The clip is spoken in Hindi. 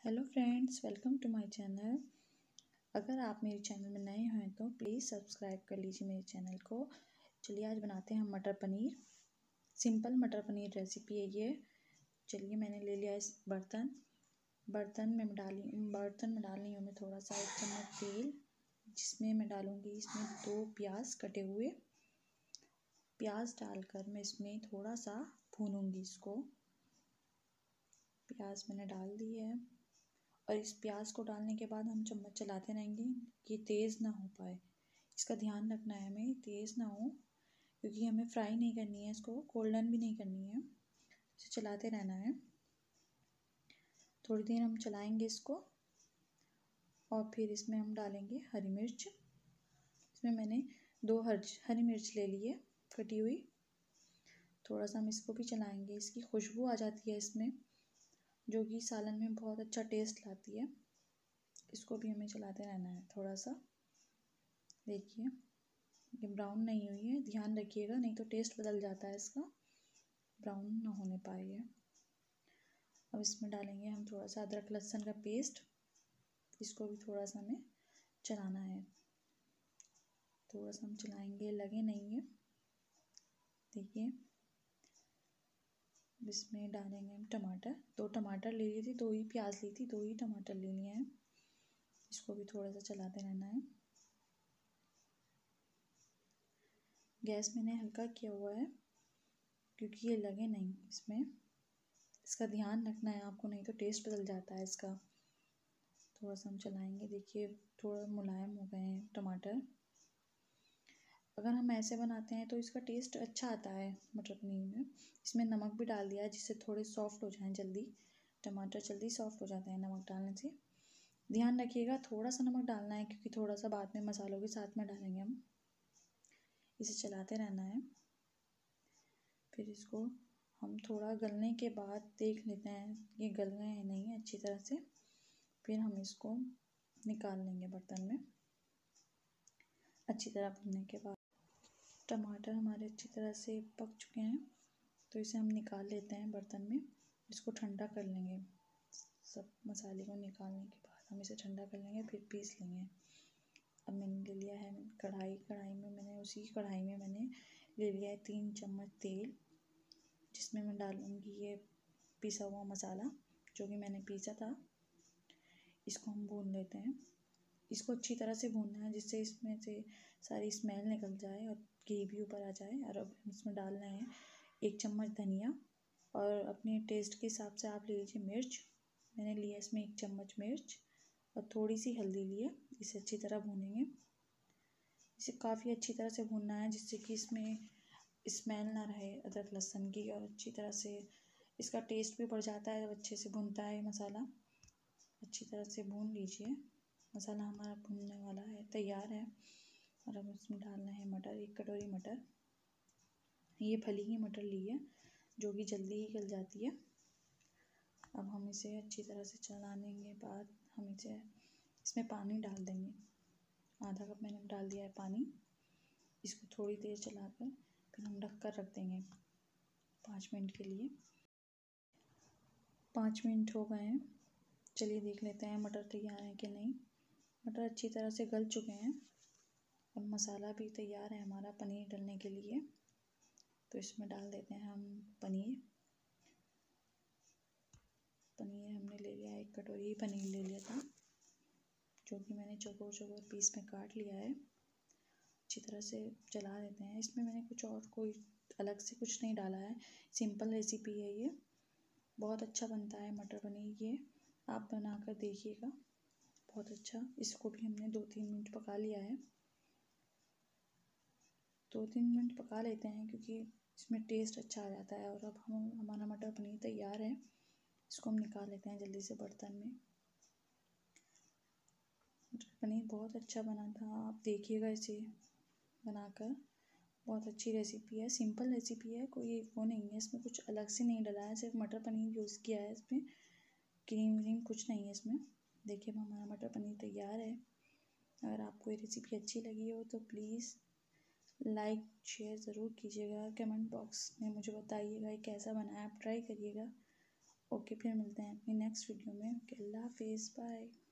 Hello friends, welcome to my channel. अगर आप मेरे चैनल में नए हैं तो प्लीज़ सब्सक्राइब कर लीजिए मेरे चैनल को। चलिए आज बनाते हैं हम मटर पनीर। सिंपल मटर पनीर रेसिपी है ये। चलिए मैंने ले लिया इस बर्तन में डालनी हूँ मैं थोड़ा सा 1 चम्मच तेल, जिसमें मैं डालूँगी इसमें 2 प्याज कटे हुए। प्याज डालकर मैं इसमें थोड़ा सा भूनूँगी इसको। प्याज मैंने डाल दी है और इस प्याज को डालने के बाद हम चम्मच चलाते रहेंगे कि तेज़ ना हो पाए। इसका ध्यान रखना है हमें, तेज़ ना हो, क्योंकि हमें फ्राई नहीं करनी है इसको, गोल्डन भी नहीं करनी है। इसे चलाते रहना है। थोड़ी देर हम चलाएंगे इसको और फिर इसमें हम डालेंगे हरी मिर्च। इसमें मैंने 2 हरी मिर्च ले ली है कटी हुई। थोड़ा सा हम इसको भी चलाएंगे, इसकी खुशबू आ जाती है इसमें, जो कि सालन में बहुत अच्छा टेस्ट लाती है। इसको भी हमें चलाते रहना है थोड़ा सा। देखिए ये ब्राउन नहीं हुई है, ध्यान रखिएगा नहीं तो टेस्ट बदल जाता है इसका, ब्राउन ना होने पाए ये। अब इसमें डालेंगे हम थोड़ा सा अदरक लहसुन का पेस्ट। इसको भी थोड़ा सा हमें चलाना है, थोड़ा सा हम चलाएंगे, लगे नहीं है। देखिए इसमें डालेंगे हम टमाटर। 2 टमाटर ले ली थी, 2 ही प्याज ली थी, 2 ही टमाटर ले लिए हैं। इसको भी थोड़ा सा चलाते रहना है। गैस मैंने हल्का किया हुआ है क्योंकि ये लगे नहीं इसमें। इसका ध्यान रखना है आपको, नहीं तो टेस्ट बदल जाता है इसका। थोड़ा सा हम चलाएंगे। देखिए थोड़ा मुलायम हो गए हैं टमाटर। अगर हम ऐसे बनाते हैं तो इसका टेस्ट अच्छा आता है मटर पनीर में। इसमें नमक भी डाल दिया है जिससे थोड़े सॉफ्ट हो जाएं जल्दी। टमाटर जल्दी सॉफ्ट हो जाते हैं नमक डालने से। ध्यान रखिएगा थोड़ा सा नमक डालना है, क्योंकि थोड़ा सा बाद में मसालों के साथ में डालेंगे हम। इसे चलाते रहना है। फिर इसको हम थोड़ा गलने के बाद देख लेते हैं ये गल गए हैं नहीं अच्छी तरह से। फिर हम इसको निकाल लेंगे बर्तन में। अच्छी तरह भुनने के बाद टमाटर हमारे अच्छी तरह से पक चुके हैं, तो इसे हम निकाल लेते हैं बर्तन में। इसको ठंडा कर लेंगे। सब मसाले को निकालने के बाद हम इसे ठंडा कर लेंगे, फिर पीस लेंगे। अब मैंने ले लिया है उसी कढ़ाई में मैंने ले लिया है 3 चम्मच तेल, जिसमें मैं डालूँगी ये पिसा हुआ मसाला जो कि मैंने पीसा था। इसको हम भून लेते हैं। इसको अच्छी तरह से भूनना है जिससे इसमें से सारी स्मेल निकल जाए और घी भी ऊपर आ जाए। और अब इसमें डालना है 1 चम्मच धनिया, और अपने टेस्ट के हिसाब से आप ले लीजिए मिर्च। मैंने लिया इसमें 1 चम्मच मिर्च और थोड़ी सी हल्दी ली है। इसे अच्छी तरह भूनेंगे। इसे काफ़ी अच्छी तरह से भूनना है जिससे कि इसमें स्मेल ना रहे अदरक लहसुन की, और अच्छी तरह से इसका टेस्ट भी बढ़ जाता है जब अच्छे से भुनता है मसाला। अच्छी तरह से भून लीजिए। मसाला हमारा भुनने वाला है, तैयार है। और अब इसमें डालना है मटर, 1 कटोरी मटर। ये फली हुई मटर ली है जो कि जल्दी ही गल जाती है। अब हम इसे अच्छी तरह से चलाने के बाद हम इसमें पानी डाल देंगे। आधा कप मैंने डाल दिया है पानी। इसको थोड़ी देर चलाकर फिर हम ढक कर रख देंगे 5 मिनट के लिए। 5 मिनट हो गए हैं। चलिए देख लेते हैं मटर तैयार है कि नहीं। मटर अच्छी तरह से गल चुके हैं और मसाला भी तैयार है हमारा पनीर डालने के लिए। तो इसमें डाल देते हैं हम पनीर हमने ले लिया है, 1 कटोरी पनीर ले लिया था, जो कि मैंने चौकोर पीस में काट लिया है। अच्छी तरह से चला देते हैं। इसमें मैंने कोई अलग से कुछ नहीं डाला है, सिंपल रेसिपी है ये। बहुत अच्छा बनता है मटर पनीर, ये आप बना कर देखिएगा, बहुत अच्छा। इसको भी हमने 2-3 मिनट पका लिया है। 2-3 मिनट पका लेते हैं क्योंकि इसमें टेस्ट अच्छा आ जाता है। और अब हमारा मटर पनीर तैयार है। इसको हम निकाल लेते हैं जल्दी से बर्तन में। मटर पनीर बहुत अच्छा बना था, आप देखिएगा इसे बनाकर। बहुत अच्छी रेसिपी है, सिंपल रेसिपी है, कोई वो नहीं है इसमें, कुछ अलग से नहीं डला है, सिर्फ मटर पनीर यूज़ किया है इसमें। क्रीम व्रीम कुछ नहीं है इसमें। देखिए हमारा मटर पनीर तैयार है। अगर आपको ये रेसिपी अच्छी लगी हो तो प्लीज़ लाइक शेयर ज़रूर कीजिएगा। कमेंट बॉक्स में मुझे बताइएगा ये कैसा बना है, आप ट्राई करिएगा। ओके, फिर मिलते हैं अपनी नेक्स्ट वीडियो में। ओके, अल्लाह हाफिज़, बाय।